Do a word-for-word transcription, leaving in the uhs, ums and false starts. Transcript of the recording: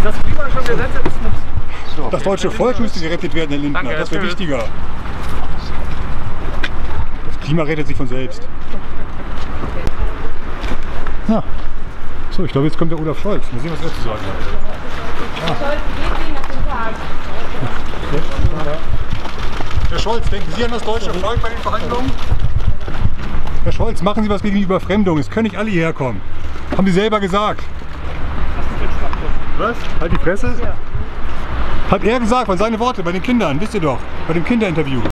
das Klima schon gesetzt ist nichts. So, das deutsche Volk müsste gerettet werden, Herr Lindner. Danke, das wäre tschüss. wichtiger. Das Klima rettet sich von selbst. Ja. So, ich glaube, jetzt kommt der Olaf Scholz. Mal sehen, was er zu sagen hat. Scholz geht wie nach dem Tag. Herr Scholz, denken Sie an das deutsche Volk bei den Verhandlungen? Herr Scholz, machen Sie was gegen die Überfremdung. Es können nicht alle hierher kommen. Haben Sie selber gesagt. Was? Halt die Fresse? Ja. Hat er gesagt, weil seine Worte bei den Kindern, wisst ihr doch, bei dem Kinderinterview.